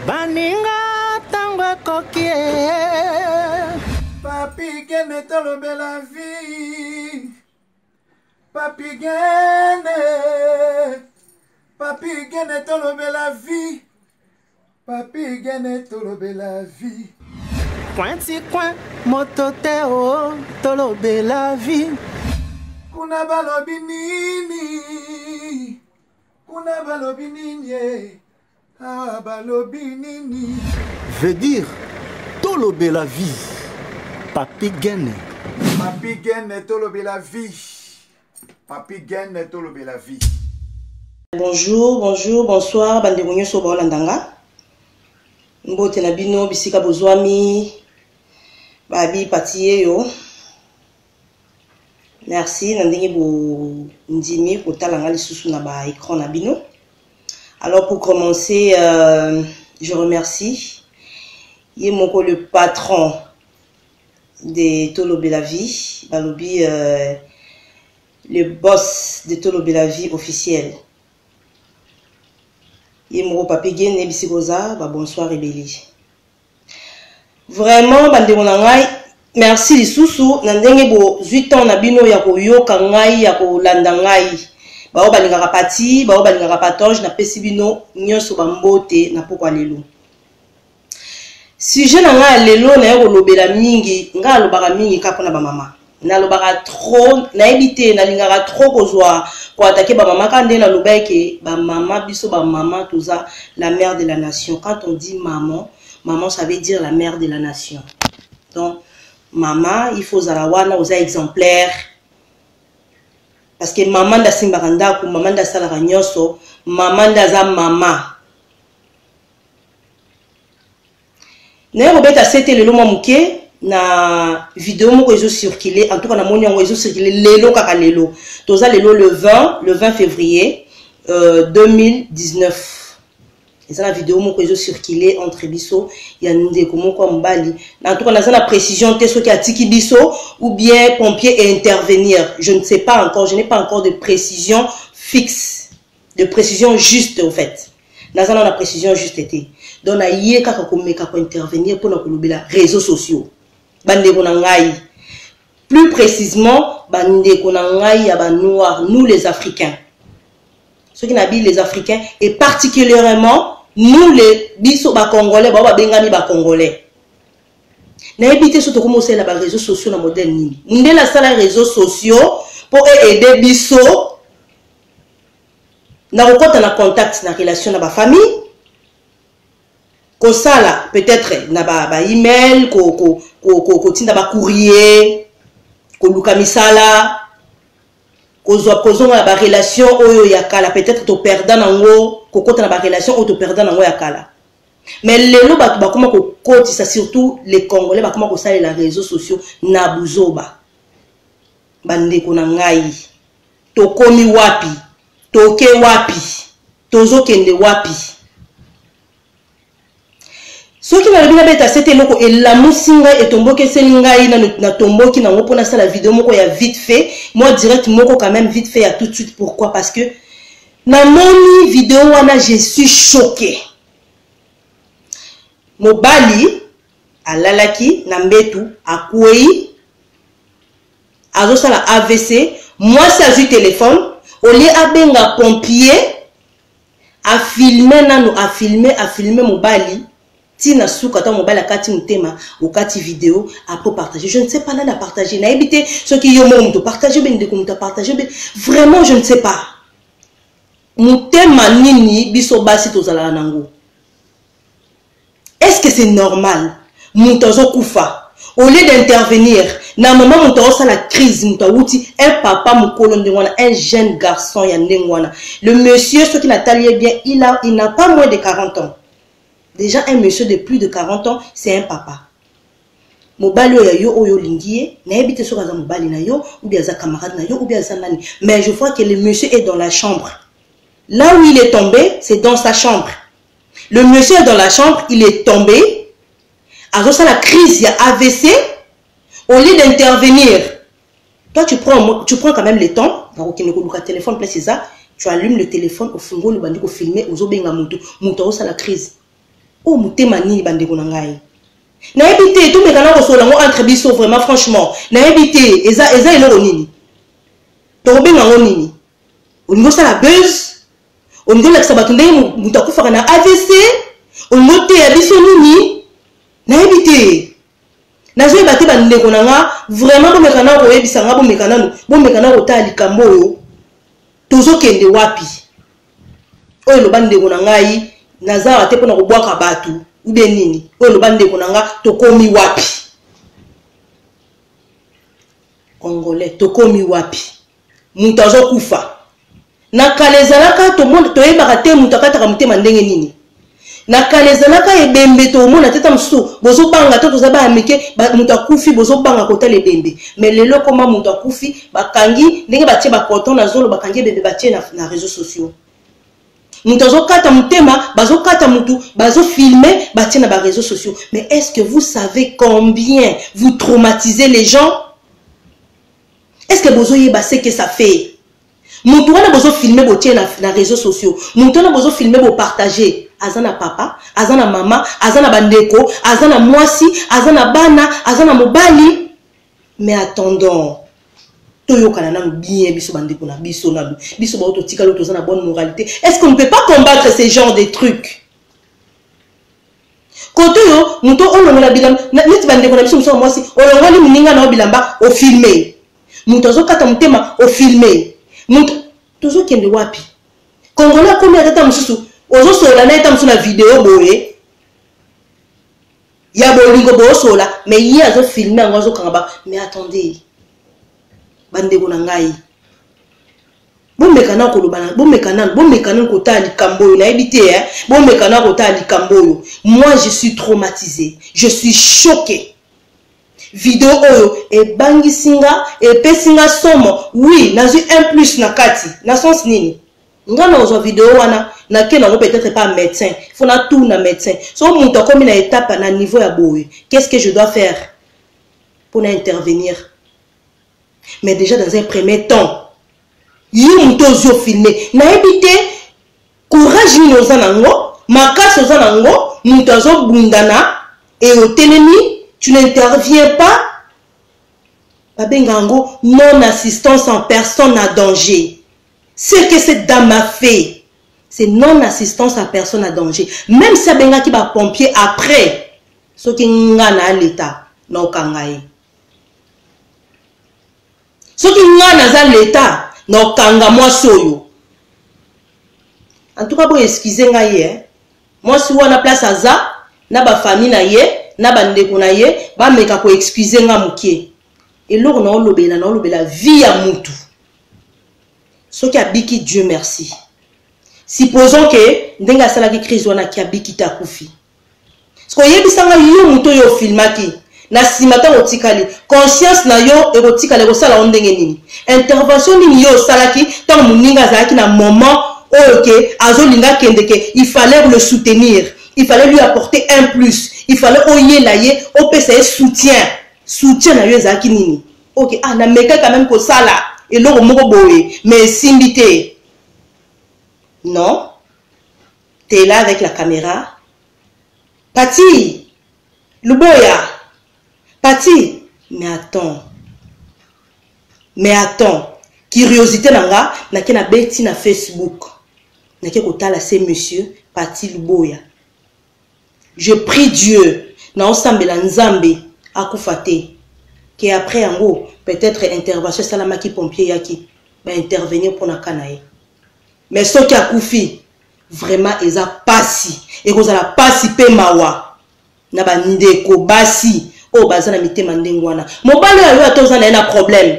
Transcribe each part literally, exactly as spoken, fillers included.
Baninga tango kokie. Papi gene tolobe la vie. Papi gene. Papi gene tolobe la vie. Papi gene tolobe la vie. Pointi coin mototeo tolobe la vie. Kuna balobi nini. Kuna balobi nini. Ah balobi nini. Veut dire tolobe la vie. Papi gene. Papi gene tolobe la vie. Papi gene tolobe la vie. Bonjour, bonjour, bonsoir, bande de so baolandanga. Mbote na bino bisika bozwami. Babi patiye yo. Merci, nandenge bo ndimi pour talanga lisusu na ba écran na bino. Alors pour commencer, euh, je remercie Yemoko le patron de Tolobe la vie, Balobi euh, le boss de Tolobe la vie officiel. Yemoko papi gene bisikoza, ba bonsoir Ebeli. Vraiment bande monangai, merci lisusu nandenge bo huit ans na bino ya koyoka ngai ya kolanda ngai. Bao balingaka pati, bao balingaka patonge na pesi bino nyonso bambote na pokwa lelo. Sujet na nga lelo na yako lobela mingi, nga lobaka mingi kapo na ba mama. Na lobaka trop, na ebite na lingaka trop kozwa ko attaquer ba mama kande na lobeke ba mama biso ba mama toza la mère de la nation. Quand on dit maman, maman ça veut dire la mère de la nation. Donc maman, il faut zala wana oza exemplaire. Parce que maman da simbaranda ku maman da sala nyoso, maman da za mama. Ne robeta c'était le lomo muke na vidéo moko ezo circuler, en tout cas na moni yango ezo circuler lelo kaka lelo. Toza lelo le vingt, le vingt février euh, deux mille dix-neuf. Et ça la vidéo moko ezo circuler entre biso ya ndeko moko mbali. En tout cas na za la précision te soki atiki biso ou bien pompier et intervenir. Je ne sais pas encore, je n'ai pas encore de précision fixe, de précision juste en fait. Na za la précision juste été. Donc na yé kaka ko meka ko intervenir pour na kolobela réseaux sociaux. Bandeko na ngai. Plus précisément bandeko na ngai ya ba noirs, nous les Africains. Ceux qui n'habitent les Africains et particulièrement nous les biso ba Congolais, ba ba bengani ba Congolais. Na habité surtout comment c'est la réseaux sociaux na modèle nini. Ndé la salle réseaux sociaux pour aider biso na rencontre na contact na relation na ba famille. Ko sala peut-être na ba ba email, ko ko ko ko ko tinda ba courrier, ko luka misala. Kozo kozo na ba relation oyo yakala peut-être to perdant nango kokota na ba relation o to perdant nango yakala. Mais lelo ba ba comment ko koti ça surtout les Congolais ba comment ko sala les réseaux sociaux na buzoba. Bande ko na ngai. To komi wapi? To ke wapi? Tozo kende wapi? Ce qui m'a bien bête c'était loko et la musinga et tomboke selingai na na tomboki na ngopo na la vidéo moko ya vite fait moi direct moko quand même vite fait à tout de suite. Pourquoi? Parce que na moni vidéo wana je suis choqué. Mobali alalaki na mbetu akwei azo sala A V C moi ça du téléphone au lieu abenga pompier a filmer nanu a filmer a filmer mobali. Tina souka ta mobile a kati mutema ou kati vidéo après partager. Je ne sais pas là la partager. Na éviter ce qui yo mo partager ben de comme partager ben vraiment je ne sais pas. Mutema nini biso basi tozala nango. Est-ce que c'est normal? Mutazo kufa au lieu d'intervenir na maman mutazo la crise mutawuti un papa mukolo ndengwana un jeune garçon ya ndengwana. Le monsieur ce qui n'a taillé bien, il a il n'a pas moins de quarante ans. Déjà un monsieur de plus de quarante ans, c'est un papa. Mobali ya yo oyo lingiye, na ebite so kaza mobali na yo ou bien za camarade na yo ou bien za nani. Mais je vois que le monsieur est dans la chambre. Là où il est tombé, c'est dans sa chambre. Le monsieur est dans la chambre, il est tombé. À ça la crise, il y a A V C. Au lieu d'intervenir, toi tu prends tu prends quand même le temps, téléphone place ça, tu allumes le téléphone au fungo le bandi ko filmer aux obenga mutu, mutu ça la crise. Oh mutema nini bandeko na ngai. Na ebité tout me kana ko solango entre biso vraiment franchement. Na ebité eza eza eloko nini. To benga ngo nini. Olingo sala buzz. Olingo lakisa bato ndenge mutakufa na A V C. Olingo te ya biso nini. Na ebité. Na zo ebate bandeko na nga vraiment bo mekana ko ebisa nga bo mekana no. Bo mekana ko ta likambo yo. Tozo kende wapi. Oyo lo bandeko na ngai naza ate pona ko bwaka batu. Ube nini. Oyo lo bandeko na nga tokomi wapi. Congolais tokomi wapi. Mutu azo kufa. Na kalezalaka to monde to yebaka te mutu akataka mutema ndenge nini. Na kalezalaka ebembe to mona teta msu bozo banga to toza ba mike mutu akufi bozo banga kota le bembe. Mais lelo koma mutu akufi bakangi ndenge batie ba coton na zolo bakangi bebe batie na, na réseaux sociaux. Mutu azo kata mutema bazo kata mutu bazo filmer batie na ba réseaux sociaux. Mais est-ce que vous savez combien vous traumatisez les gens? Est-ce que bozo yeba ce que ça fait? Mutu wana bozo filmer botie na, na réseaux sociaux. Mutu wana bozo filmer bo partager. Azana papa, azana mama, azana bandeko, azana mwasi, azana bana, azana mobali. Mais attendons. Toyo kanana bien biso bandeko na biso na biso ba ototika lo tozana bonne moralité. Est-ce qu'on ne peut pas combattre ces genres de trucs? Koto yo, muto olongola bilamba, neti bandeko na biso muso mwasi, olongoli muninga na bilamba o filmer. Muto zo kata mutema o filmer. Muto tozo kende wapi? Kongola komi atata mususu ozo sola na eta musu na vidéo boye. Ya bolingo bo sola, mais yi azo filmer ngo azo kanga. Mais attendez. Bandeko na ngai. Bon mekana ko lobana, bon mekana, bon mekana ko ta likambo yo na ebité hein. Bon mekana ko ta likambo yo. Moi je suis traumatisé. Je suis choqué. Vidéo oyo e bangi singa e pesinga somo. Oui, nazu un plus na kati. Na sens nini? Ngana ozo vidéo wana na ke na peut-être pas médecin. Faut na tout na médecin. So muto comme na étape na niveau ya boye. Qu'est-ce que je dois faire pour intervenir? Mais déjà dans un premier temps, yo muto zo filmer. Na ebité courage ni ozanango, makasi ozanango, muto zo bundana et au telemi. Tu n'interviens pas. Babengango, non-assistance en personne à danger. Ce que cette dame a fait, c'est non-assistance à personne à danger. Même si Benga qui va pompier après, ce qui ngana l'état, non kangaye. Ce qui ngana l'état, non kanga moi soyo. En tout cas, bon, excusez moi, moi si on a place à ça, na ba famille na ye. Na bandeko na ye ba meka ko excuser nga mukie et loro na olobela na olobela vie ya mutu soki abiki Dieu merci. Supposons que ndenga sala ki crise wana ki abiki ta kufi sko yebisanga yo mutu yo filmaki na simata otikali conscience na yo e otikali ko sala ondenge nini intervention nini yo salaki tant muninga zaki na moment OK azolinga kendeke il fallait le soutenir. Il fallait lui apporter un plus. Il fallait oyer la ye, op c'est soutien. Soutien na yo ezaki nini. OK, ah na meka quand même ko sala et loro moko boye, mais simbité. Non. Tu es là avec la caméra. Pati. Luboya. Pati. Mais attends. Mais attends. Curiosité nanga na ke na beti na Facebook. Na ke ko tala c'est monsieur Pati Luboya. Je prie Dieu, na ensemble la nzambe akufate, que après en gros peut-être intervention salama qui pompier yaki, va intervenir pour na kanae. Mais ce qui a koufi, vraiment ils a passi, et vous a passi pe mawa, na ba ndeko basi, oh bazana mitema ndengwana. Mobali yo atoza na un problème.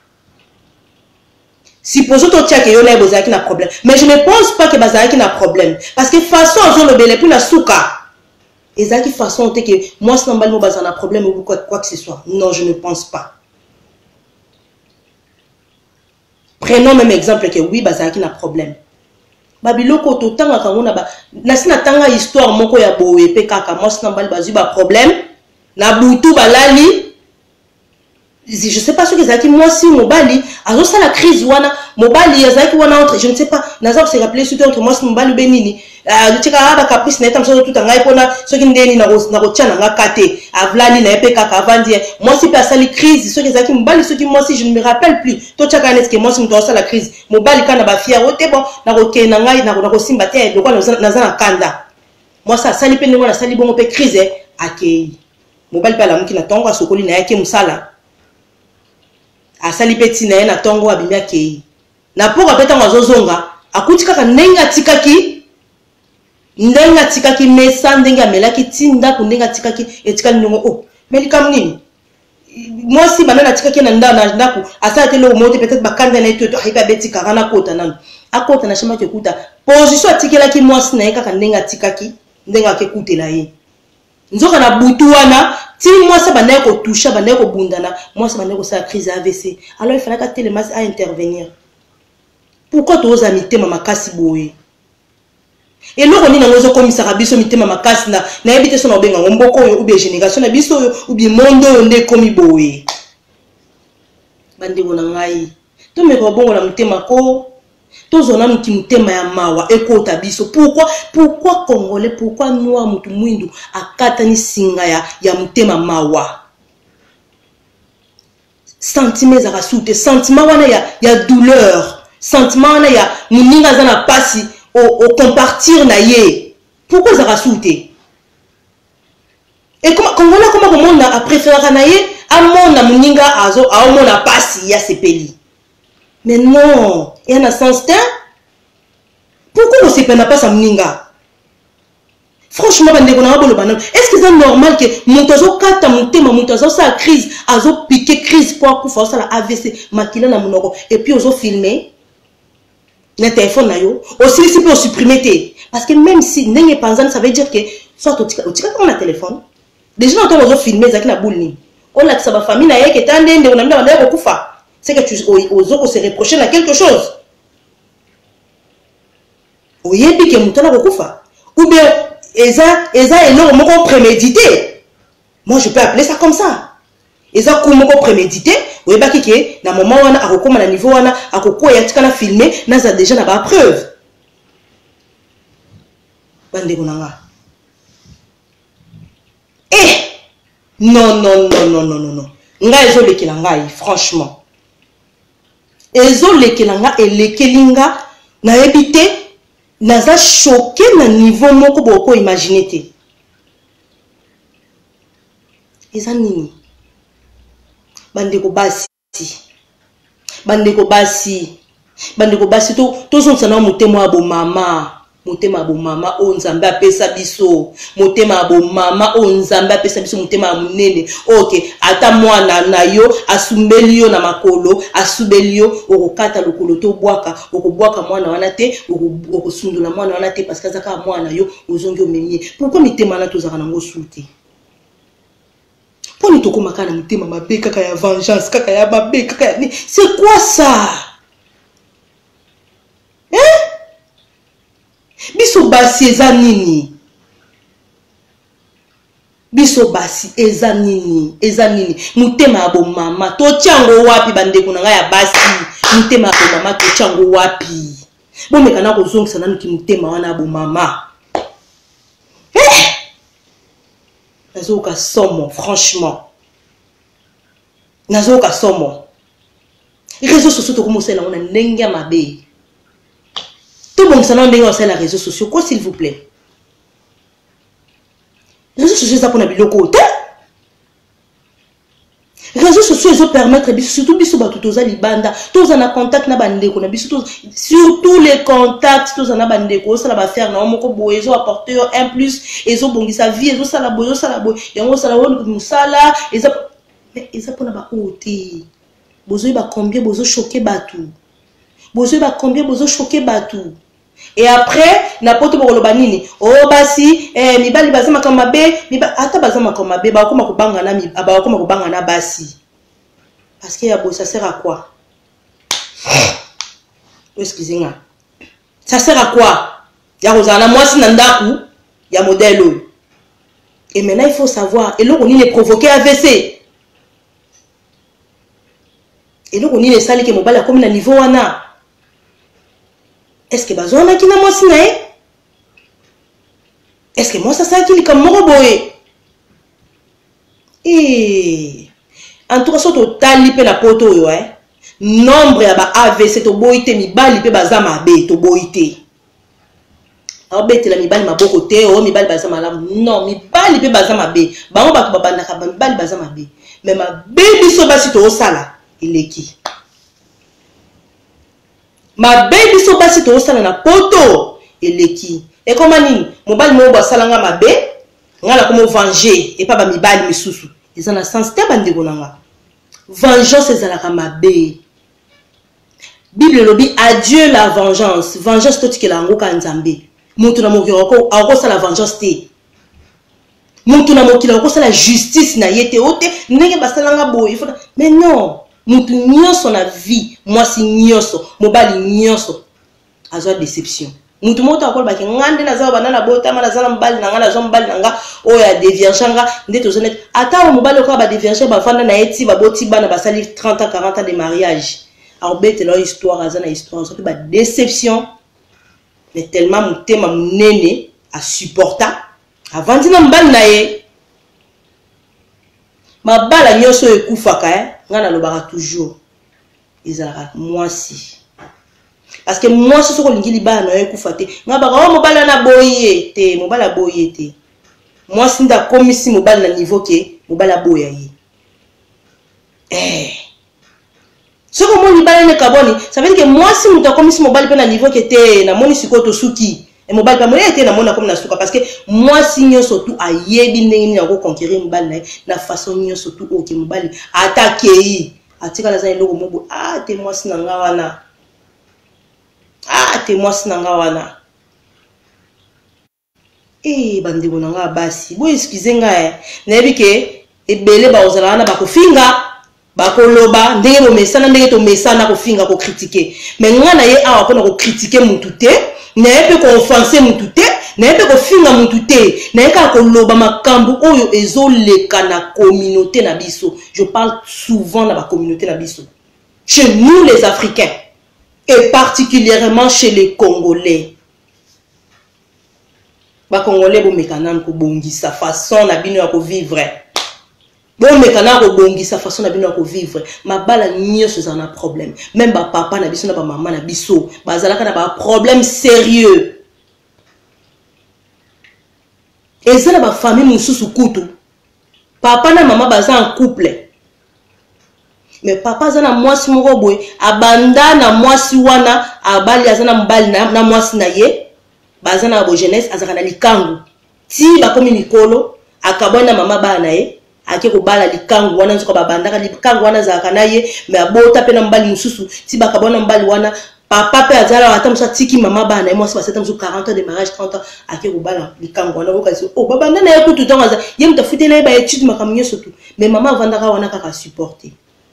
Supposons que tu as que yo na bozaki na problème, mais je ne pense pas que bazaki na problème parce que façon zo le bele pour na souka. Et ça qui façon que moi c'est normal moi un problème ou quoi, quoi que ce soit. Non, je ne pense pas. Prenons même exemple que oui bazaki na problème. Babiloko to tanga kangona ba na sina tanga histoire moko ya boye pe kaka moi c'est normal bazu ba problème na butu balali je sais pas ce que zaki moi si mobali azo ça la crise wana mobali yazaki wana entre je ne sais pas naza se rappeler surtout entre moi si mobali benini ah tika aba caprice na etam so tout ngai pona ce qui ndeni na na kotiana nga kate avlali na epeka kavandi moi si pas ça la crise ce que zaki mobali ce qui moi si je ne me rappelle plus to chaka est que moi si mto ça la crise mobali kana ba fier ote bon na ko na ngai na ko simba te lokwa na za na kanda moi ça sali pe ndemo na sali bongo pe crise akei mobali pa la muki na tongo asokoli na yake musala asali peti na ye na tongo abimi akei na poka peta ngazozonga akuti kaka ndenga tikaki ndenga tikaki mesa ndenga melaki tinda ku ndenga tikaki etikali ndongo oh melika mnini moi si banana tikaki na nda na ndaku asala te lo mote peut-être bakanda na eto haiba beti karana kota nanu akota na shama ke kuta position atikelaki moi si na ye kaka ndenga tikaki ndenga ke kutela ye nzoka na butu wana ti moi ça banaye ko toucher banaye ko bundana moi ça banaye ko sa crise A V C alors il fallait que télémas à intervenir pourquoi tous amis tema makasi boye et lo koni na ngozo komisaka biso mitema makasi na na ebite so na obenga ngomboko ou bien génération na biso ou bien monde nde komi boye bande bona ngai to me ko bongo na mutema ko tozona muki mutema ya mawa ekota biso pourquoi pourquoi congolais pourquoi noir mutu mwindu akata ni singa ya ya mutema mawa sentiment za rasute sentiment wana ya ya douleur sentiment wana ya muninga za na pasi au, au compartir na ye pourquoi za rasute et comment congolais comment comment a préféré na ye amona muninga azo aomona pasi ya sepeli. Mais non, il y a un sens temps. Pourquoi on ne peut pas ça mninga? Franchement, est-ce que c'est normal que mon tozo kata mon thème, mon tozo sa crise, azo piqué crise pour pour faire ça la A V C, makila na monoko et puis ozo filmer le téléphone na yo, aussi si peut supprimer té parce que même si n'est pas ça veut dire que soit au tika au tika comme un téléphone. Déjà on ozo filmer zaki na boule ni. On a que ça va famille na ye que tande on a mis na kufa. C'est que tu oses se reprocher à quelque chose. Ou bien que mutana kokufa. Ou bien eza eza elo moko prémédité. Moi je peux appeler ça comme ça. Eza ku moko prémédité, ou bien que na moment wana akokoma na niveau wana akokwa ya tika na filmer na za déjà na ba preuve. Bande konanga. Eh non non non non non non non. Nga ezo lekela ngai franchement. Ezo lekelanga et lekelinga na ebité naza choqué na niveau moko boko imaginer te. Eza nini? Bandeko basi. Bandeko basi. Bandeko basi to to zonsa na mutema abo mama. Mutema abo mama o nzambe apesa biso. Mutema abo mama o nzambe apesa biso mutema munene. OK, ata mwana na yo asumbeli yo na makolo, asubeli yo okokata lokolo to bwaka, okobwaka mwana wana te, okosundula mwana wana te parce que zaka mwana yo ozongi omemie. Pourquoi mitema na tozaka nango souté? Pour ni tokoma kana mutema mabe kaka ya vengeance, kaka ya mabe, kaka ya ni. C'est quoi ça? Hein? Biso basi eza nini? Biso basi eza nini? Eza nini? Mutema abo mama to tiango wapi bandeko na ya basi? Mutema abo mama to tiango wapi? Bombe kana ko zongisa nanu ki mutema wana abo mama. Eh! Nazoka somo franchement. Nazoka somo. Les réseaux sociaux to commencer là on a ndenge mabe. Tout le monde s'en a sur les réseaux sociaux. Quoi, s'il vous plaît? Les réseaux sociaux, ça pour nous côté. Les réseaux sociaux, ils permettent, surtout, biso batutoza libanda, tous en a contact na bandeko, na biso surtout les contacts, tous en a bandeko, ça va faire, na moko boye, ils ont apporté un plus, ils ont bongi sa vie, ils ont sala boye, ils ont sala boye, ils ont sala boye, ils ont sala, ils ont, mais ils ont pour na ba ôté. Bozo ba combien, bozo choqué batou. Bozo ba combien, bozo choqué batou. Et après, n'importe quoi le banini. Oh basi, eh mibali bazama kama be, miba ata bazama kama be, ba koma kubanga na mi, ba koma kubanga na basi. Parce que yabo ça sert à quoi? Excusez-moi. Ça sert à quoi? Ya rozana moi si nandaku, ya modèle. Et maintenant il faut savoir, et là on est provoqué A V C. Et donc on est sali que mobali a comme na niveau wana. Est-ce que bazona ki na mwasi na ye? Est-ce que moi ça ça qui comme moko boye? Et en tout cas so total lipe la poto yo hein. Nombre ya ba A V C to boite mibali pe bazama be to boite. Alors bête la mibali maboko te o mibali bazama la non mibali pe bazama be. Bango ba babanda ka mibali bazama be. Mais ma baby so basi to osala ileki. Ma baby so basi to osala na poto ileki. Et comment nini mobali mo ba salanga mabe ngala comme venger et pas ba mibali misusu. Ils ont la sens te bande konanga. Vengeance ezalaka mabe. Bible lobi adieu la vengeance. Vengeance to tikela ngoka nzambe. Mutu na mokilo ko akosa la vengeance te. Mutu na mokilo akosa la justice na yete ote ndenge basalanga boy. Mais non, mutu nyonso na vie, moi si nyonso, mobali nyonso azwa déception. Mutu moto akol ba ke ngande na zawa banana bota mana zala mbali na ngana zo mbali nanga oya dévianganga ndeto zonet ata mobali ko ba dévianger ba fanda na eti ba boti bana basali trente ans quarante ans de mariage. Alors bête leur histoire azana histoire surtout ba déception mais tellement mutema munene a supporta avant dina mbali na ye mabala nyoso ekufaka hein ngana lobaka toujours ezalaka moi si. Parce que moi, si je suis là, je suis là. Je suis là, je suis là. Moi, si je suis là, je niveau que je suis là. Eh. Ce que je suis là, ça veut dire que moi, si je suis là, niveau que je suis là, je suis là. Parce que moi, si je suis là, je suis là. Conquérir la façon dont je suis là. Attaquer. Ah, t'es moi, si je suis là. Ah, t'es moi si nanga wana. Eh, bandi bonanga basi. Bo excusez nga eh. Nebi ke ebele ba ozala wana ba ko finga, ba ko loba, ndenge bo mesana ndenge to mesana ko finga ko critiquer. Mais nga na ye awa ko critiquer mutu te, na ye pe ko offenser mutu te, na ye pe ko finga mutu te, na ye ka ko loba makambu oyo ezoleka na communauté na biso. Je parle souvent na ba communauté na biso. Chez nous les Africains. Et particulièrement chez les Congolais. Les Congolais, bon mécanam ko bongi sa façon na bino ko vivre. Bon mécanam ko bongi sa façon na bino ko vivre. Ma bala nyos en a problème. Même ba papa na biso na ba maman na biso, bazalaka na ba problème sérieux. Et ça na ba famille mususu kutu. Papa na maman baza en couple. Mais papa zana mwasi moko boy abanda na mwasi wana abali azana mbali na, na mwasi na ye bazana bo jeunesse azaka na likangu ti ba komi mikolo akabona mama bana ye ake ko bala likangu wana nzoka babandaka likangu wana zaka na ye mais abota pe na mbali mususu ti bakabona mbali wana papa pe azala ata musa tiki mama bana ye mwasi baseta musu quarante ans de mariage trente ans ake ko bala likangu wana ko kasi oh babanda na ye kutu tonga za ye mtafutela ye ba étude makamnyo surtout mais mama vandaka wana kaka supporter.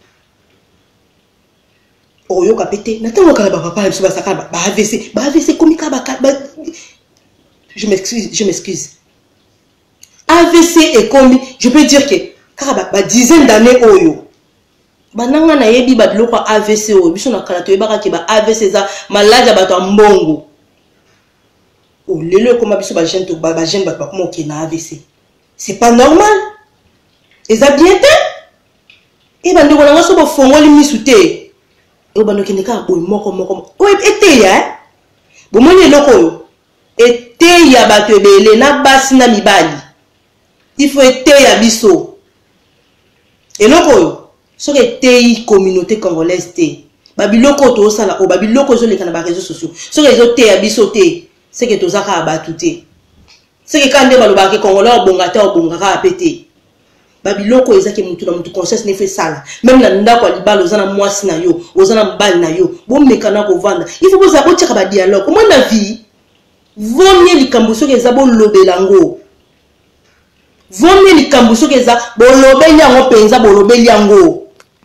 Oh yo kapete na tango kala papa biso basaka ba A V C ba A V C komika ba je m'excuse je m'excuse A V C est comme je peux dire que kaka ba dizaine d'années oyo bananga na yebi ba biloko A V C oyo biso na kala to yebaka ke ba A V C za malade ba to mbongo oh lelo comme biso ba jeune to ba jeune ba comme OK na A V C c'est pas normal et ça bien te et ba ndeko na so bo fongoli misute obano kineka boy moko moko o ete ya bo moni loko yo ete ya bato ebele na basi na mibali il faut ete ya biso eloko yo so que ete communauté congolaise te ba biloko to sala o ba biloko zo leka na ba réseaux sociaux so que zo te ya biso te c'est que tozaka abatu te c'est que kande baloba ke congolais obonga te obonga ka apete babiloko ezaki mutu na mutu conscience ne fait ça même na ndako alibalo ozana mwasi na yo ozana mbali na yo bo mekana ko vanda il faut poser ko tshaka ba dialogue comment na vie vaut mieux likambo soki eza bo lobelango vaut mieux likambo soki eza bo lobeli yango penza bo lobeli yango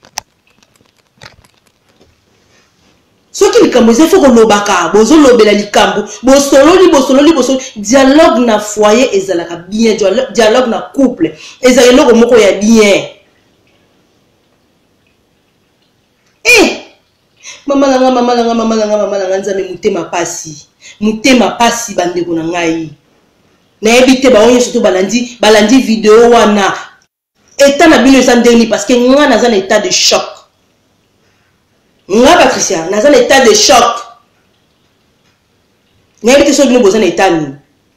soki likambo eza foko lobaka bozo lobela likambo bo sololi bo sololi bo sololi dialogue na foyer ezalaka bien dialogue na couple ezalaka loko moko ya bien Maman langa, maman langa, maman langa, maman langa, nzambe mutema pasi. Mutema pasi bande ko na ngai. Na ebite ba onye surtout balandi, balandi vidéo wana. État na bino ça dernier parce que nga na un état de choc. Nga Patricia, na un état de choc. Na ebite so bino boza na état ni.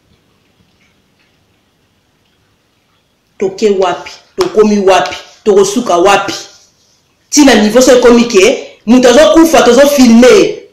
Toke wapi, tokomi wapi, tokosuka wapi. Tina niveau so ekomi ke, mutu azo kufa tozo filmer.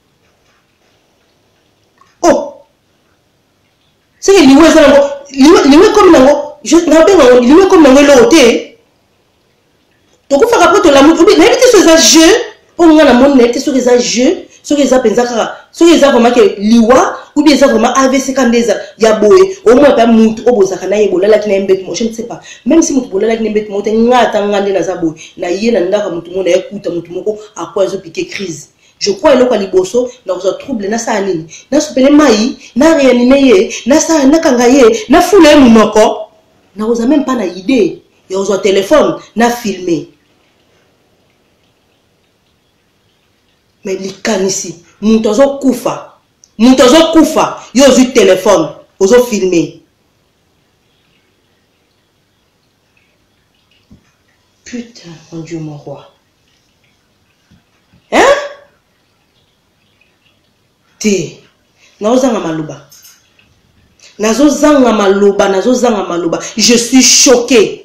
Oh. C'est que liwe ça nango, liwe liwe comme nango, je na benga liwe comme nango loté. Tokufa rapport to la mutu, na ebite so za jeu, o nga na moni na ebite so za jeu, so za penza kaka, so za vraiment que liwa ou bien ça vraiment A V C kandeza ya boye au moins pas mutu obozaka na yebola la kina mbet mo je ne sais pas même si mutu bola kina mbet mo te ngata ngande na za boye na ye na ndaka mutu mo na ekuta mutu moko akwa zo piquer crise je crois eloko liboso na ko trouble na sa nini na sopele mai na réanimer ye na sa na kanga ye na fula munoko na oza même pas na idée ya ozo téléphone na filmer mais likanisi mutu zo kufa Mutu azo kufa, yo ozu téléphone, ozo filmer. Putain, mon Dieu, mon roi. Hein? Té, nazo zanga maluba. Nazo zanga maluba, nazo zanga maluba. Je suis choqué.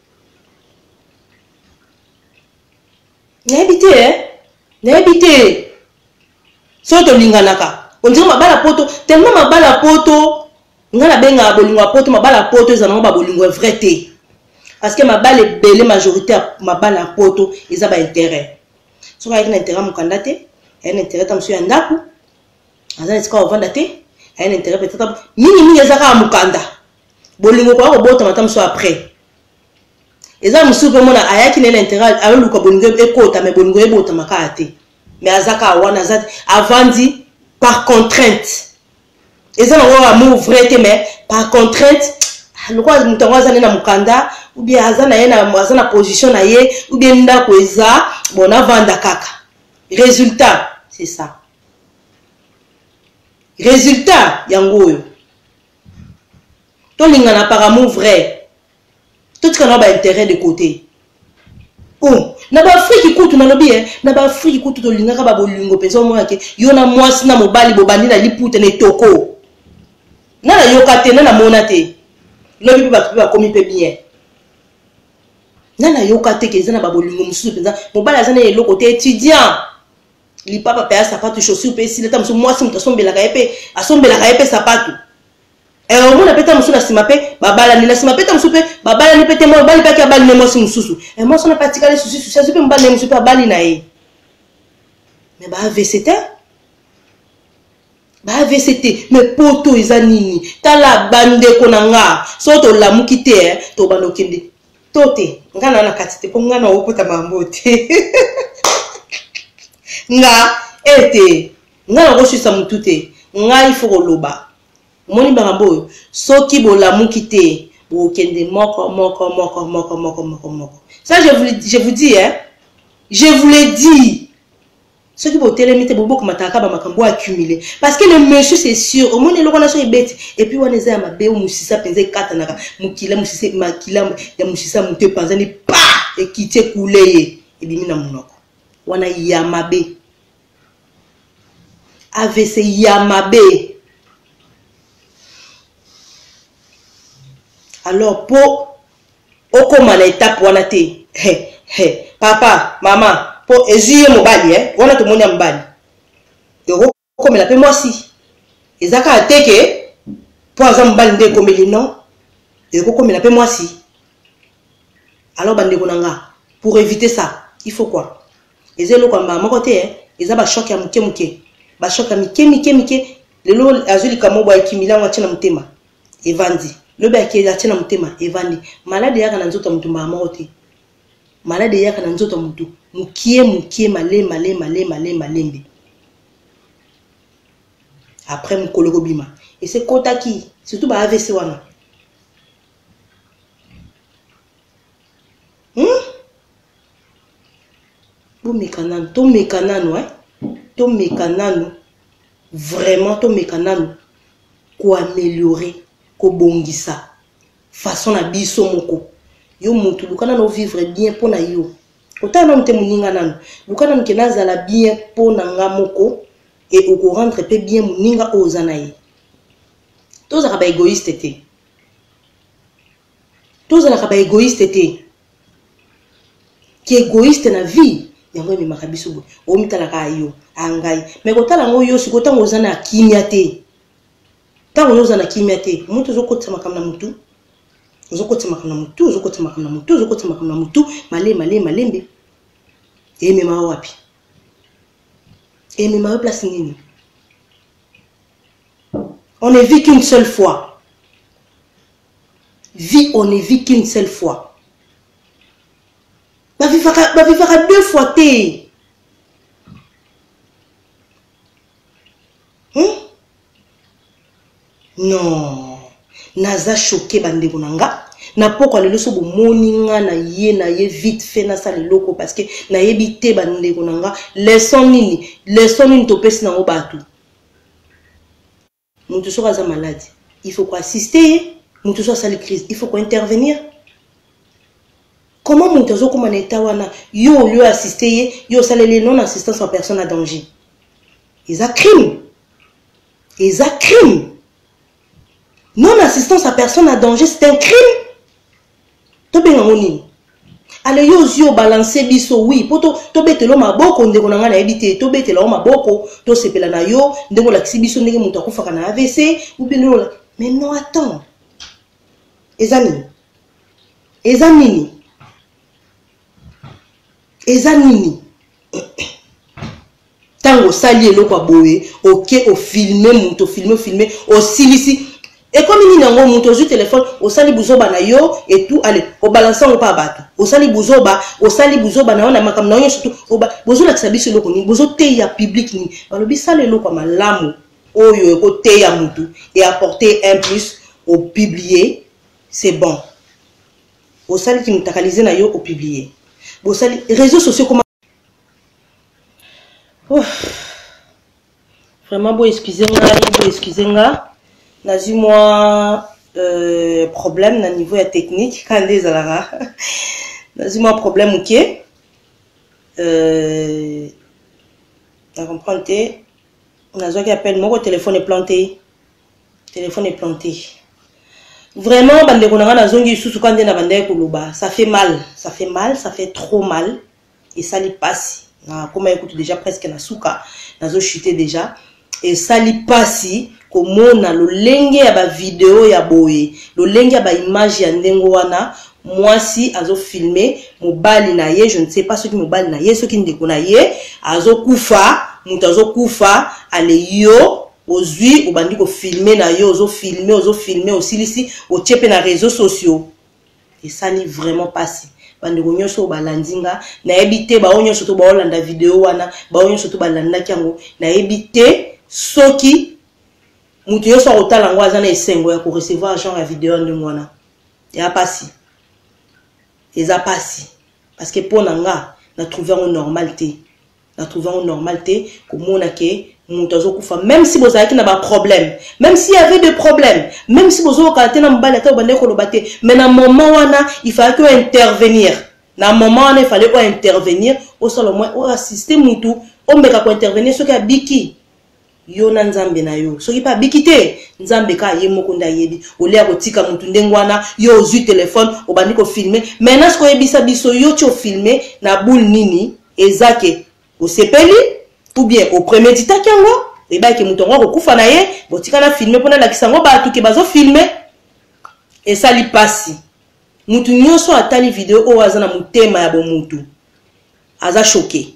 N'a habité, hein? N'a habité. Soto linganaka. On dirait mabala poto tellement mabala poto ngala benga bolingo poto mabala poto ezana ba bolingo vrai té parce que mabala belé majorité mabala poto eza ba intérêt so ka ikina intérêt mukanda té un intérêt tamsu ya ndaku azana tsika ovanda té un intérêt peut-être nini nini ezaka mukanda bolingo kwa ko bota matamsu après eza musupe mona ayaki na intérêt aluka bolingo ekota mais bolingo ebota makaya té mais azaka wana azati avandi par contrainte. Et ça, on va amour vrai, mais par contrainte, le quoi, nous t'envoie ça dans mukanda, ou bien azana yena azana position na ye, ou bien nda kweza, bon avanda kaka. Résultat, c'est ça. Résultat, yangoyo. Ton lingana par amour vrai. Tout ce qu'on a intérêt de côté. Oh. Na ba Afrique kutu na lobi eh na ba Afrique kutu to linga ba bolingo pesa mo yake yona mwasi na mobali bobandi na liputa na toko na na yokate na na monate lobi ba ba komi pe bien na na yokate ke zana ba bolingo mususu pesa mobali azana yelo côté étudiant li papa pa sapato chaussure pe si leta musu mwasi mutasombela ka epe asombela ka epe sapato et au moins peta musu na simape babala ni na simape ta musu pe babala ni pete mo bali pa ki abali mo si mususu et moi so na pratika les susu susu pe mbali musu pe abali na ye mais ba A V C T ba A V C T mais poto eza nini tala bande ko nanga so to lamuki te to bano kende tote ngana na katite po ngana okota mambote nga ete ngana ko susa mutute nga ifo ko loba moni barambo soki bolamuki te bo kende moko moko moko moko moko moko moko ça je vous je vous dis hein je vous le dis soki bo telemite bo boko mataka ba makambo accumulé parce que le monsieur c'est sûr au moni lokona so ebeti et puis wana za mabe o musisa penza kata naka mukila musisa makila ya musisa mute panza ni pa et kite coulé et bimi na munoko wana ya mabe A V C ya mabe. Alors, pour au na étape wana te, he he papa, maman, pour ezuye mobali eh, wana to monia mobali. Yo comme la pe moi si. Ezaka ateke pour azam mobali nde komeli non. Yo comme la pe moi si. Alors bande konanga, pour éviter ça, il faut quoi? Ezelo kwa mama côté eh, ezaba choc ya muke muke. Ba choc ya mike mike mike, lelo azuli kamo boy kimila ngwa tena mutema. Evandi. Le bec qui est là, mutema evandi malade yaka na nzoto mutu mama te malade yaka na nzoto mutu mukie mukie male male male male malembe après mukoloko bima et c'est kota qui surtout ba A V C wana hmm bo mekanan to mekanan ouais to mekanano vraiment to mekanano ko améliorer ko bongisa façon na biso moko yo mutu lukana no vivre bien pona yo otana mte muninga nano lukana mke nazala bien pona nga moko et au rendre peu bien muninga ozana ye tozaka ba égoïste te tozala ba égoïste te qui égoïste na vie yango mi makabiso bo o mitala ka yo angai mais kotala ngo yo sikota ngozana kimia te ta ngozana kimia te mutu zokotsa makamna mutu zokotsa makamna mutu zokotsa makamna mutu zokotsa makamna mutu male male malembe et mema wapi et mema place nini on ne vit qu'une seule fois vie on ne vit qu'une seule fois ba vivra ba vivra deux fois te hmm? Non naza choqué bandeko nanga na poko lelo so bomoninga na ye na ye vite fait na sa leloko parce que na yebite bandeko nanga leçon nini leçon nini to pesi na obatu mutu so kaza malade il faut quoi assister mutu so sa crise il faut quoi intervenir. Comment mutu zo comme état wana yo lieu assister yo salele non assistance en personne à danger ils a crime ils a crime. Non assistance à personne à danger, c'est un crime. To benga ngoni. Ale yo zio balancer biso oui, poto to betelo maboko ndeko nanga na ebité, to betelo maboko, to sepela na yo, ndeko la biso ndenge mutu akufaka na A V C ou bien non. Mais non attends. Ezanini. Ezanini. Ezanini. Tango sali eloko boye, OK, au filmer mutu filmer filmer, au silisi. Et comme il y a un téléphone, au sali buzoba na yo et tout, allez, au balançant au pas battu. Au sali buzoba, au sali buzoba na on a makam na yo surtout, au ba, bozo la sabi sur le koni, bozo te ya public ni. Alors bi sale lo comme l'amour, oh yo ko te ya mutu et apporter un plus au publier, c'est bon. Au sali qui nous takaliser na yo au publier. Au sali réseaux sociaux comment. Oh. Vraiment beau excusez-moi, beau excusez-moi. Nazi moi euh, problème na niveau technique quand des alara nazi moi problème OK euh on comprend te nazo qui appelle mon téléphone est planté téléphone est planté vraiment bande ko na zongi susu quand na bande ko luba ça fait mal ça fait mal ça fait trop mal et ça li passe na comme écoute déjà presque na suka nazo chuter déjà et ça li passe komona lo lenge ya ba vidéo ya boye lo lenge ya ba image ya ndengo wana mwasi azo filmer mobali na ye je ne sais pas ce qui mobali na ye ce qui ndeko na ye azo kufa mutu azo kufa ale yo ozui obandi ko filmer na yo ozo filmer ozo filmer osilisi o tchepe na réseaux sociaux et ça ni vraiment passé bandeko nyonso balandinga na ebite ba onyo surtout ba olanda vidéo wana ba onyo surtout balanda kyango na ebite soki mutu yo so otala ngo azana esengo ya ko recevoir genre ya vidéo ndenge wana ya pasi eza pasi parce que pour nanga na trouver un normalité na trouver un normalité komona ke mutu azokufa même si bozalaki na ba problème même s'il y avait des problèmes même si bozo okate na mbala ta bande ko lobate mais na moment wana il fallait que intervenir na moment wana il fallait ko intervenir au solo moins au assister mutu o meka ko intervenir ce ka biki yo na nzambe na yo soki pa bikite nzambe ka ye moko nda yebi ole akotika mutu ndengwana yo ozui téléphone obandi ko filmer maintenant ce ko yebisa biso yo tio filmer na boule nini ezake o sepeli ou bien au prémédita kyango e ba ke mutu ngo kufa na ye botika na filmer pona la kisango ba tuke bazo filmer et ça li pasi mutu nyoso atali vidéo o azana mutema ya bo mutu aza choqué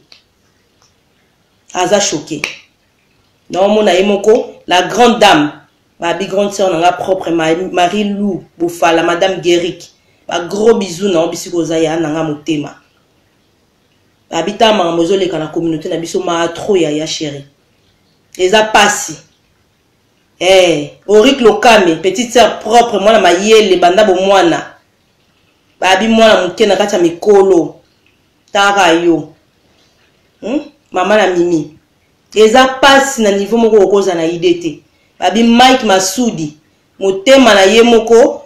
aza choqué. Non, mon aïmoko, la grande dame, ma big grande sœur, la propre Marie-Lou Boufa, la madame Guéric, ma gros bisou, non, bisou kozaya, nanga motema. Habita ma mozole quand la communauté n'a bisou ma trop ya ya chérie. Les a passé. Eh, Auric Lokame, petite sœur propre, moi la maïe, les banda bo moana. Babi moi la mouke na kacha mikolo. Tara yo. Hmm? Maman la mimi. eza passe na niveau moko okoza na idée. Babi Mike Masudi motema na ye moko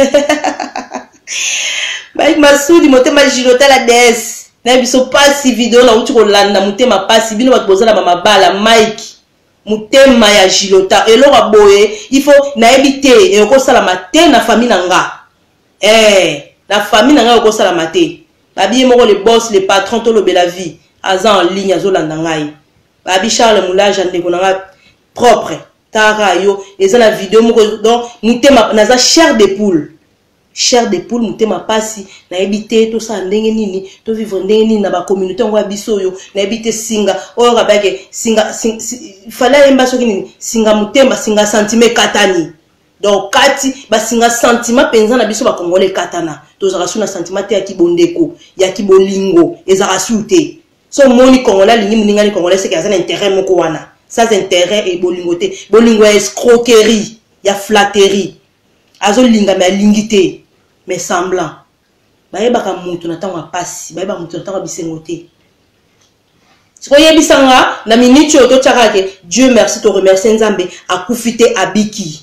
Mike Masudi motema Gilota la déesse na biso passe vidéo na uti kolanda motema passe bino batboza na mama bala Mike motema ya Gilota elora boye il faut na ebité e okosala maté na famille nanga eh la famille nanga okosala maté babi moko le boss le patron to lobe la vie aza en ligne azolanda ngai babi Charles Moulage ndeko nanga propre tara yo eza na vidéo moko donc mutema naza chair de poule chair de poule mutema pasi na ebité to sa ndenge nini to vivre ndenge nini na ba communauté ngo biso yo na ebité singa oyo kabake singa fala emba soki nini singa mutemba singa sentiment katani donc kati ba singa sentiment penza na biso ba congolais katana to za rasu na sentiment ya kibondeko ya kibolingo ezara sute so moni congolais lingi muninga ni congolais c'est qu'il y a un intérêt moko wana ça intérêt et bolingoté bolingo escroquerie ya flatterie azo linga mais lingité mais semblant baye baka mutu na tango pasi baye ba mutu na tango bisengoté sikoye bisanga na minute oto tchakake Dieu merci te remercier nzambe akufite abiki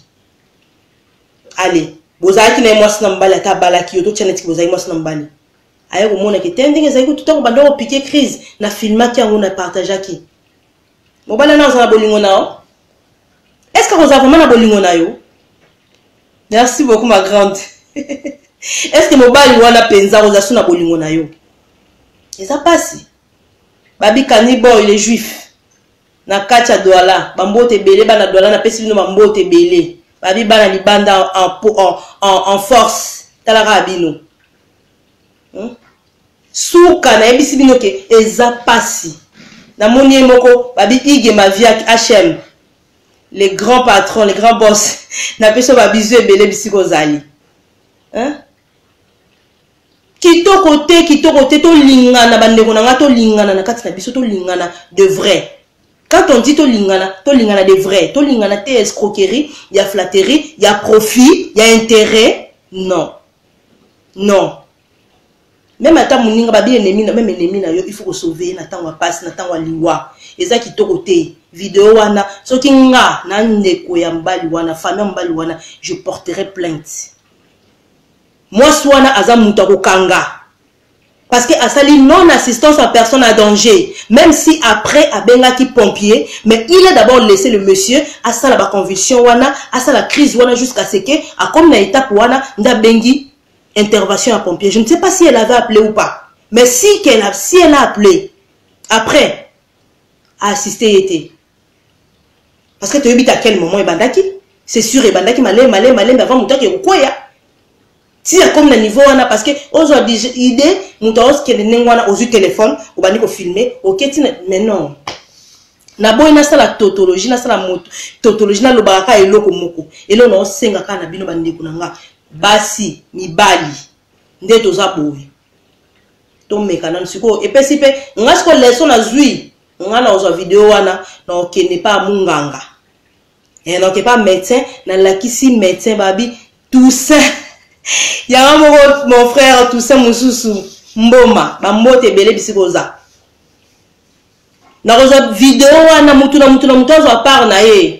allez bozaki na moi na mbala ta balaki oto tchaneti bozaki moi na mbali aye ko mona ke tendinga zaki tout tango bando piquer crise na filma ki yango na partager ki mobala na za bolingo nao est-ce que vous avez vraiment na bolingo na yo merci beaucoup ma grande est-ce que mobali wana penza oza suna bolingo na yo eza pasi babi kanibo il est juif na kacha douala bambote belé bana douala na pesi bino bambote belé babi bana libanda en en en, en force tala rabino hmm? Souka na ebisi bino ke eza pasi na moni moko babi ige ma vie H M les grands patrons les grands boss na peso ba bizu ebele bisiko zali hein kito côté kito côté to lingana bandeko na nga to lingana na kati na biso to lingana de vrai quand on dit to lingana to lingana de vrai to lingana te escroquerie il y a flatterie il y a profit il y a intérêt non non même ata muninga babi ennemi na même ennemi na yo il faut sauver na tango passe na tango liwa eza kitoko te vidéo wana soki nga na ndeko ya mbali wana famille mbali wana je porterai plainte moi swana aza muta ko kanga parce que asali non assistance à personne à danger même si après abengaki pompier mais il a d'abord laissé le monsieur à ça la convulsion wana à ça la crise wana jusqu'à ce que a comme na étape wana nda bengi intervention à pompier. Je ne sais pas si elle avait appelé ou pas. Mais si, elle a, si elle a appelé, après, à assister était. Parce que tu as vu à quel moment il bandaki. C'est sûr, il bandaki malé, malé, malé, mais avant, il y a quoi ya. Si il y a comme le niveau, parce que, aujourd'hui, idée, nous avons qui est aux téléphone, ou bani ko filmer, ok, mais non. Na boy na sala tautologie, na sala tautologie, na lo baraka et loko moko. Et là, on a senga kana bino bandi kunanga. Basi mibali nde toza boye to mekana nsiko epesi pe ngasko leso na zui ngana ozo video wana na okene pa munganga et donc pas médecin na lakisi médecin babi tout ça ya mon mon frère tout ça mususu mboma ba mbote bele bisikoza na ozo video wana mutu na mutu na mutu ozo par na ye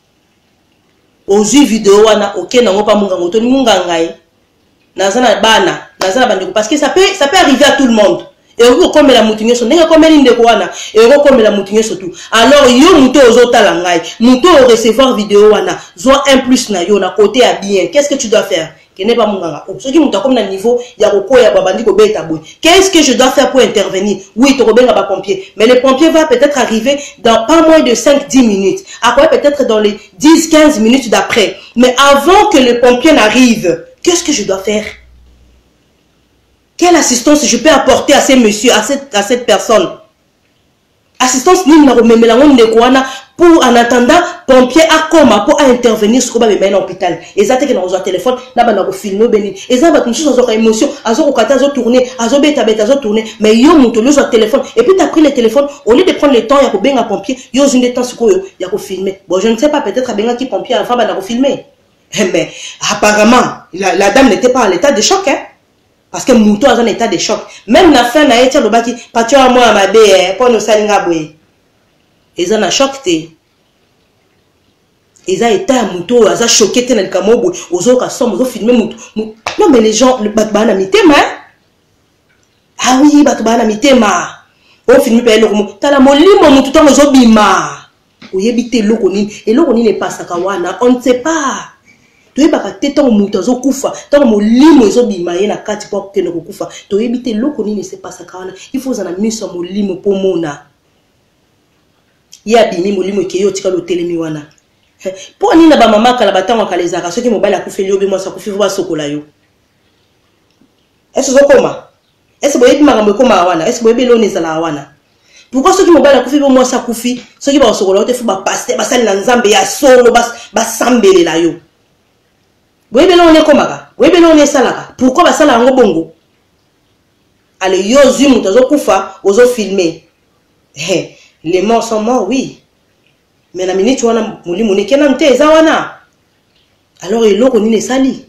ozu vidéo wana ok nango pa munga ngoto ni munga ngai nazana bana nazana bandeko parce que ça peut ça peut arriver à tout le monde et on comme la mutinyo so ndenge comme ndeko wana et on comme la mutinyo surtout alors yo muto ozotala ngai muto o recevoir vidéo wana zo un plus na yo na côté à bien qu'est-ce que tu dois faire que n'est pas munga o soki muto comme na niveau ya kokoya babandi ko beta boy qu'est-ce que je dois faire pour intervenir oui to kobenga ba pompier mais le pompier va peut-être arriver dans pas moins de cinq dix minutes à quoi peut-être dans les dix quinze minutes d'après mais avant que le pompier n'arrive qu'est-ce que je dois faire? Quelle assistance je peux apporter à ces messieurs, à cette, à cette personne? Assistance ni na rememelango ndekwana pour en attendant pompier a koma pour intervenir sur ba bemena hôpital et ça te que na zo téléphone na ba na ko filmer beni et ça ba tunchi zo ka émotion azo ko kata zo tourner azo beta beta zo tourner mais yo muto zo téléphone et puis tu as pris le téléphone au lieu de prendre le temps ya ko benga pompier yo zinde temps siko yo ya ko filmer bon je ne sais pas peut-être a benga ki pompier avant ba na ko filmer mais apparemment la, la dame n'était pas en état de choc hein. Parce que Mouto a un état de choc. Même la fin, na etia lobaki, patio à moi ma bé, pour nous salinga boy. eza na choc te eza état ya muto aza choqué te na likamo boy ozo ka somme ozo filmer muto non mais les gens bat bana mitema ah oui bat bana mitema o filmer pe eloko tala molimo muto tango ozo bima oyebi te eloko nini eloko nini epasaka wana on ne sait pas toyebaka te ntango moto azokufa ntango molimo ezobima ye na kati mpo akokende kokufa toyebi te eloko nini esepasaka wana ifo ozala na miso ya molimo mpo mona ye abimi molimo ekeye otikala otelemi wana mpo nini na bamama kala batango akala ezalaka soki mobali akufeli yo be mwasi akufi fo basokola yo ese ozokoma ese boyebi makambo ekomaka wana ese boyebi eloni ezalaka wana pourquoi soki mobali akufi be mwasi akufi soki bakosokola yo te fo bapaster basali na nzambe ya solo basambelela yo boyebele on est komaka boyebele on est salaka pourquoi ba sala ngo bongo allez yo zoom tozo kufa ozo filmer eh les morts sont morts oui mais la minute wana mulimo ne kena mte eza wana alors eloko nini sali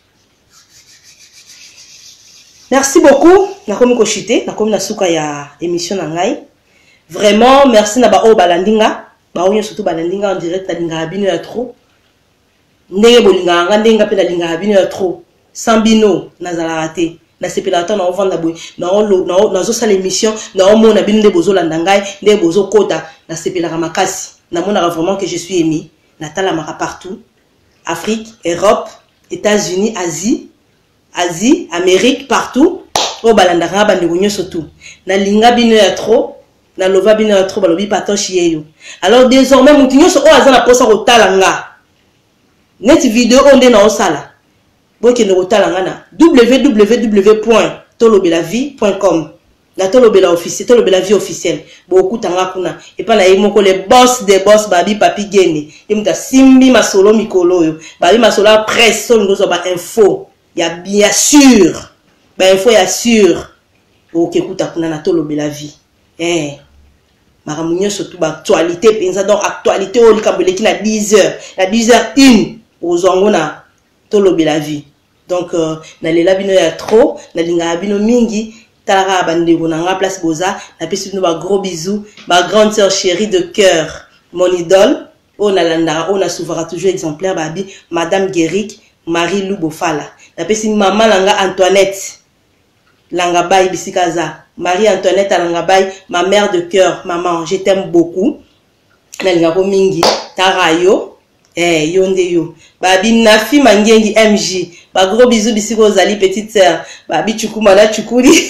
merci beaucoup na komi ko chiter na komi na suka ya émission na ngai vraiment merci na ba o balandinga ba onyo surtout balandinga en direct na linga abino ya trop ndenge bolinga nga ndenge pe na linga bino ya trop sans bino nazala te na sepelata na ovanda boy na olo na na zo sala émission na o mona bino nde bozo landa ngai nde bozo kota na sepelaka makasi na mona vraiment que je suis aimé na tala maka partout Afrique, Europe, États-Unis, Asie, Asie, Amérique partout o balanda nga bandi gonyo surtout na linga bino ya trop na lova bino ya trop balobi patoshi yeyo alors désormais mutinyo so o azana posa ko tala nga net vidéo on est dans sala boke no kotala ngana w w w point tolobela vie point com na tolobela officiel tolobela vie officiel beaucoup tanga kuna et pas na yemo ko les boss des boss babi papi gene emuta simbi masolo mikolo yo babi masolo presse so ngozo ba info ya bien sûr ba info ya sûr ok kuta kuna na tolobela vie eh maramunyo surtout ba actualité penza donc actualité o likambeleki na dix heures na dix heures une ozongo na tolobela vie donc euh, na lela bino ya trop na linga bino mingi talaka bandego na nga place boza na pesi bino ba gros bisous ma grande sœur chérie de cœur mon idole on a landa on a souvera toujours exemplaire babi madame Guéric Marie Lubofala na pesi maman langa Antoinette langa bay bisikaza Marie Antoinette langa bay ma mère de cœur maman je t'aime beaucoup na linga ko mingi tarayo eh yonde yo babi Nafi Mangengi M J ba gros bisous bisiko zali petite sœur babi chukuma na chukuri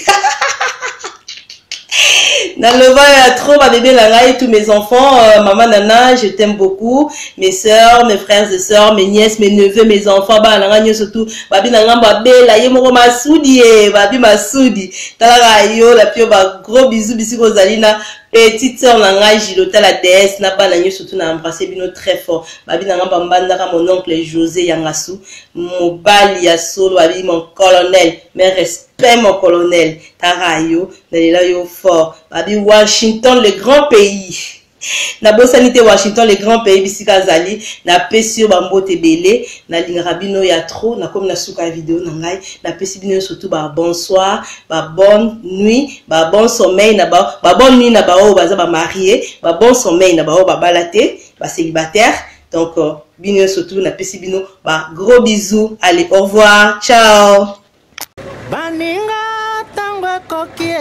na le vent ya trop ma bébé langa et tous mes enfants euh, maman Nana je t'aime beaucoup mes sœurs mes frères et sœurs mes nièces mes neveux mes enfants ba langa nyo surtout babi nanga ba bela ye moko masudi e babi masudi tala yo la pio ba gros bisous bisiko zali na petite sœur nanga Gilota la déesse na ba nanyo surtout na embrasser bino très fort babi nanga bambanda ka mon oncle José Yangasu mobali ya solo babi mon colonel mes respects mon colonel tarayo na yo fort babi Washington le grand pays na bosanité Washington le grand pays bisika zali na pesio bambote belé na lingrabino ya trop na comme na suka vidéo na ngai na pesi bino surtout ba bonsoir ba bonne nuit ba bon sommeil na ba ba bonne nuit na ba o baza ba marié ba bon sommeil na ba o ba balate ba célibataire donc uh, bino surtout na pesi bino ba gros bisous allez au revoir ciao baninga tango kokie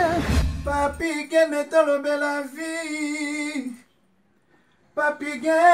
Papi Gene tolobela vie Papi Gene